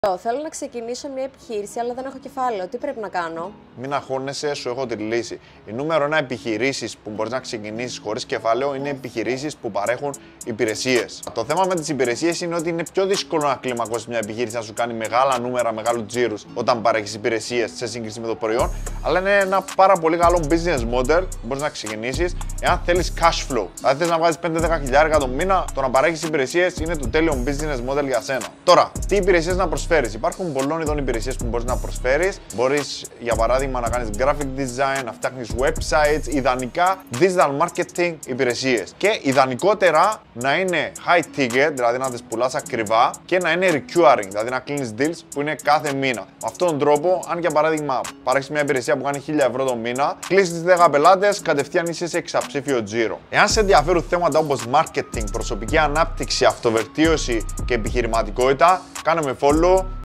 Θέλω να ξεκινήσω μια επιχείρηση, αλλά δεν έχω κεφάλαιο. Τι πρέπει να κάνω? Μην αγχώνεσαι, σου έχω τη λύση. Η νούμερο 1 επιχειρήσεις που μπορείς να ξεκινήσεις χωρίς κεφάλαιο είναι επιχειρήσεις που παρέχουν υπηρεσίες. Το θέμα με τις υπηρεσίες είναι ότι είναι πιο δύσκολο να κλιμακώσεις μια επιχείρηση να σου κάνει μεγάλα νούμερα, μεγάλους τζίρους όταν παρέχεις υπηρεσίες σε σύγκριση με το προϊόν. Αλλά είναι ένα πάρα πολύ καλό business model που μπορείς να ξεκινήσεις εάν θέλεις cash flow. Δηλαδή θες να βγάζεις 5-10 χιλιάρικα το μήνα, το να παρέχεις υπηρεσίες είναι το τέλειο business model για σένα. Τώρα, τι υπηρεσίες να προσφέρεις? Υπάρχουν πολλών ειδών υπηρεσίες που μπορείς να προσφέρεις. Μπορείς, για παράδειγμα, να κάνεις graphic design, να φτιάχνεις websites, ιδανικά digital marketing υπηρεσίες. Και ιδανικότερα να είναι high ticket, δηλαδή να τις πουλάς ακριβά, και να είναι recurring, δηλαδή να κλείνεις deals που είναι κάθε μήνα. Με αυτόν τον τρόπο, αν για παράδειγμα παρέχεις μια υπηρεσία που κάνει 1000 ευρώ το μήνα, κλείσεις 10 πελάτες, κατευθείαν είσαι σε εξαψήφιο τζίρο. Εάν σε ενδιαφέρουν θέματα όπως marketing, προσωπική ανάπτυξη, αυτοβελτίωση και επιχειρηματικότητα, κάνε με follow.